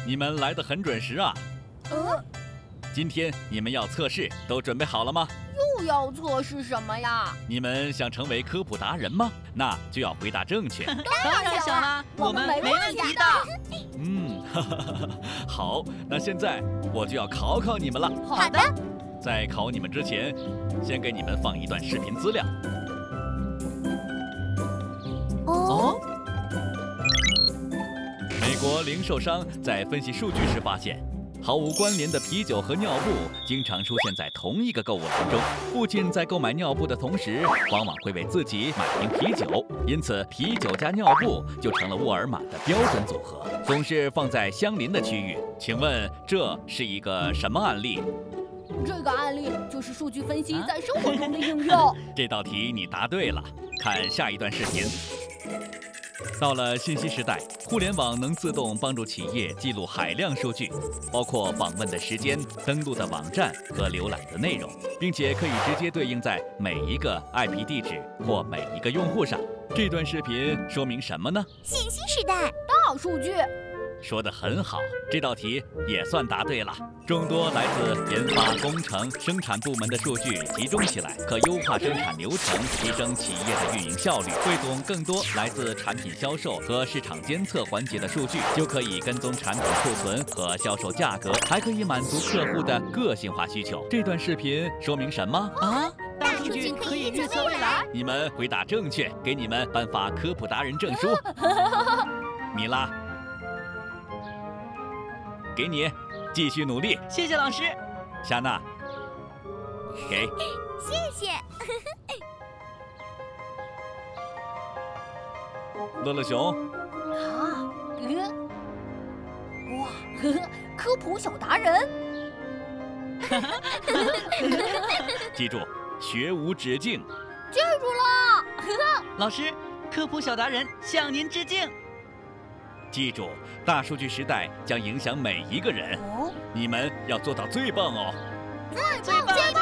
你们来得很准时啊！今天你们要测试，都准备好了吗？ 又要测试什么呀？ 你们想成为科普达人吗？那就要回答正确。 当然想啦，我们没问题的。 好，那现在我就要考考你们了。 好的。 在考你们之前，先给你们放一段视频资料。 哦。 美国零售商在分析数据时发现，毫无关联的啤酒和尿布经常出现在同一个购物篮中。父亲在购买尿布的同时，往往会为自己买瓶啤酒，因此啤酒加尿布就成了沃尔玛的标准组合，总是放在相邻的区域。请问这是一个什么案例？ 这个案例就是数据分析在生活中的应用。 这道题你答对了。看下一段视频。到了信息时代，互联网能自动帮助企业记录海量数据，包括访问的时间、登录的网站和浏览的内容，并且可以直接对应在每一个 IP 地址或每一个用户上。这段视频说明什么呢？ 信息时代， 大数据。 说得很好，这道题也算答对了。众多来自研发、工程、生产部门的数据集中起来，可优化生产流程，提升企业的运营效率。汇总更多来自产品销售和市场监测环节的数据，就可以跟踪产品库存和销售价格，还可以满足客户的个性化需求。这段视频说明什么？ 大数据可以预测未来。 你们回答正确，给你们颁发科普达人证书。米拉。给你，继续努力。 谢谢老师。 夏娜，给。 谢谢。 乐乐熊。 哇，科普小达人。 记住，学无止境。 记住了。 老师，科普小达人向您致敬。 记住，大数据时代将影响每一个人，你们要做到最棒哦！ 最棒！